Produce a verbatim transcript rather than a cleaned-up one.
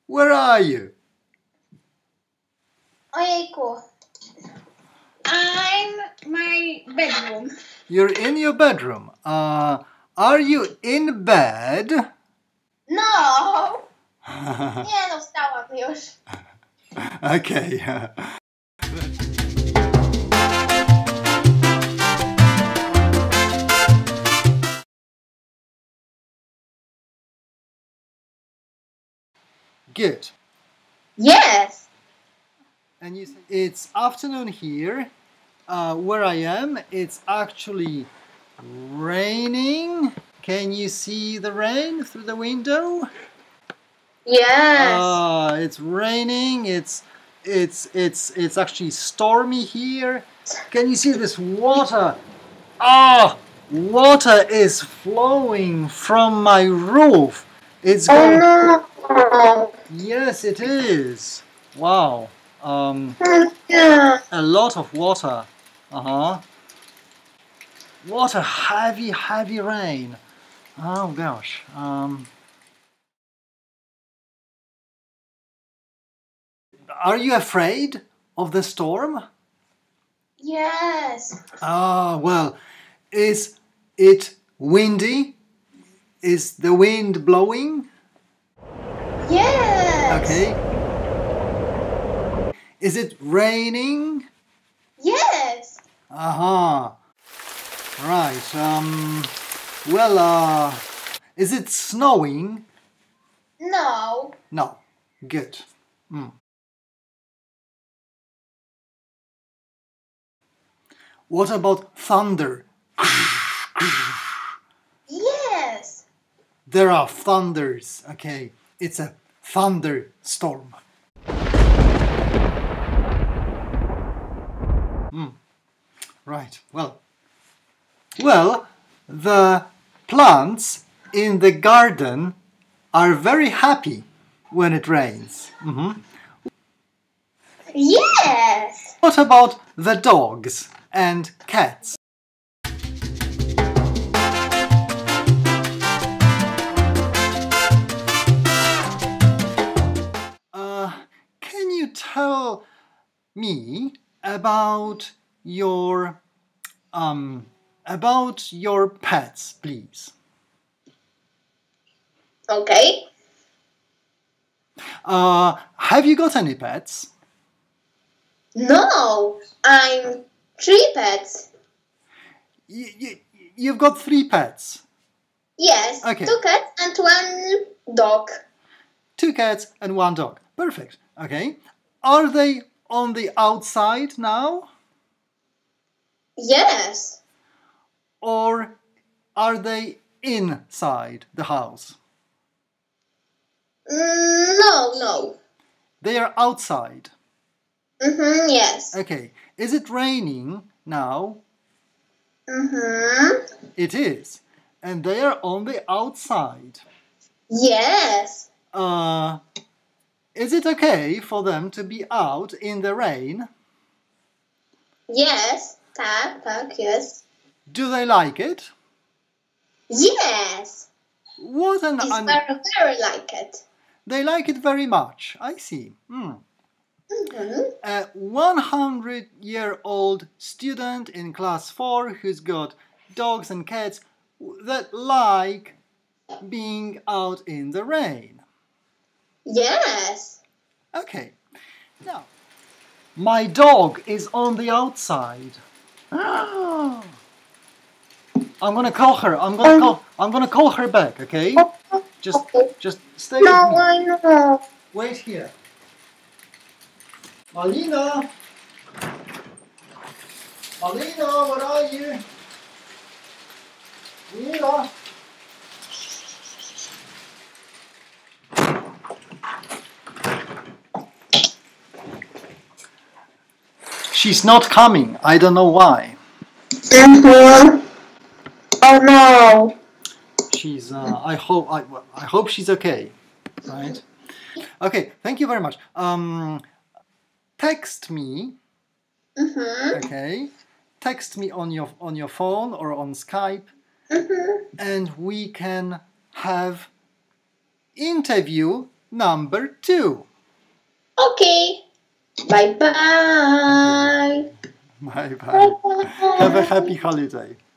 Where are you? Ojejku. I'm my bedroom. You're in your bedroom. Uh, are you in bed? No! Nie no, wstałam już. Okay. Good. Yes. And you say it's afternoon here. Uh, where I am, it's actually raining. Can you see the rain through the window? Yes. Ah, it's raining. It's it's it's it's actually stormy here. Can you see this water? Ah, water is flowing from my roof. It's going. Oh no. Yes, it is. Wow. Um, Yeah. a lot of water. Uh-huh. Water, heavy, heavy rain. Oh gosh. Um, are you afraid of the storm? Yes. Ah, well, is it windy? Is the wind blowing? Yes. Okay. Is it raining? Yes. Uh-huh. Right. Um, well, uh, is it snowing? No. No. Good. Mm. What about thunder? Yes. There are thunders. Okay. It's a thunderstorm. Mm. Right. Well. Well, the plants in the garden are very happy when it rains. Mm-hmm. Yes. What about the dogs and cats? Uh, can you tell me about your um about your pets, please? Okay. Uh, have you got any pets? No. I'm three pets. You, you, you've got three pets. Yes. Okay. Two cats and one dog. Two cats and one dog. Perfect. Okay. Are they on the outside now? Yes. Or are they inside the house? Mm, no, no. They are outside. Mm-hmm, yes. Okay. Is it raining now? Mm-hmm. It is. And they are on the outside. Yes. Uh, is it okay for them to be out in the rain? Yes. Tak, tak, yes. Do they like it? Yes. What an It's un- very, very like it. They like it very much. I see. Hmm. Mm-hmm. A one hundred year old student in class four who's got dogs and cats that like being out in the rain. Yes. Okay. Now, my dog is on the outside. I'm gonna call her. I'm gonna call. I'm gonna call her back. Okay. Just, Okay. just stay No, with me. I know. Wait here. Alina! Alina, where are you? Alina! She's not coming. I don't know why. Mm-hmm. Oh no. She's. Uh, I hope. I, I hope she's okay. Right. Okay. Thank you very much. Um, text me. Mm-hmm. Okay. Text me on your on your phone or on Skype, Mm-hmm. and we can have interview number two. Okay. Bye-bye. Bye bye. Have a happy holiday.